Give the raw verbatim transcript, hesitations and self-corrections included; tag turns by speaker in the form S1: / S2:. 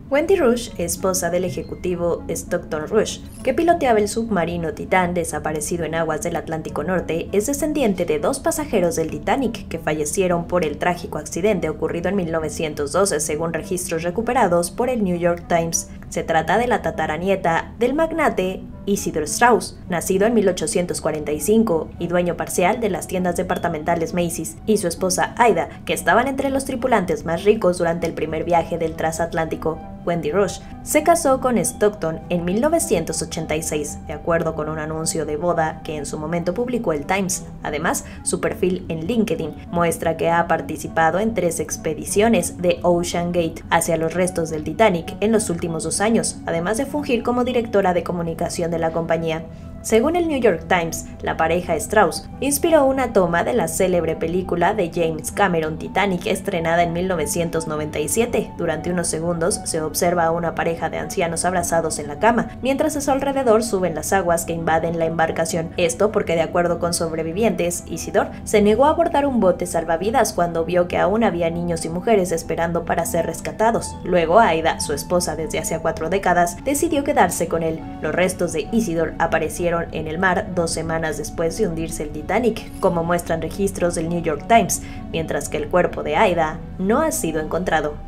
S1: Wendy Rush, esposa del ejecutivo Stockton Rush, que piloteaba el submarino Titán desaparecido en aguas del Atlántico Norte, es descendiente de dos pasajeros del Titanic que fallecieron por el trágico accidente ocurrido en mil novecientos doce, según registros recuperados por el New York Times. Se trata de la tataranieta del magnate Isidor Straus, nacido en mil ochocientos cuarenta y cinco y dueño parcial de las tiendas departamentales Macy's, y su esposa Aida, que estaban entre los tripulantes más ricos durante el primer viaje del transatlántico. Wendy Rush se casó con Stockton en mil novecientos ochenta y seis, de acuerdo con un anuncio de boda que en su momento publicó el Times. Además, su perfil en LinkedIn muestra que ha participado en tres expediciones de Ocean Gate hacia los restos del Titanic en los últimos dos años, además de fungir como directora de comunicación de la compañía. Según el New York Times, la pareja Strauss inspiró una toma de la célebre película de James Cameron Titanic, estrenada en mil novecientos noventa y siete. Durante unos segundos se observa a una pareja de ancianos abrazados en la cama, mientras a su alrededor suben las aguas que invaden la embarcación. Esto porque, de acuerdo con sobrevivientes, Isidor se negó a abordar un bote salvavidas cuando vio que aún había niños y mujeres esperando para ser rescatados. Luego, Aida, su esposa desde hace cuatro décadas, decidió quedarse con él. Los restos de Isidor aparecieron en el mar dos semanas después de hundirse el Titanic, como muestran registros del New York Times, mientras que el cuerpo de Aida no ha sido encontrado.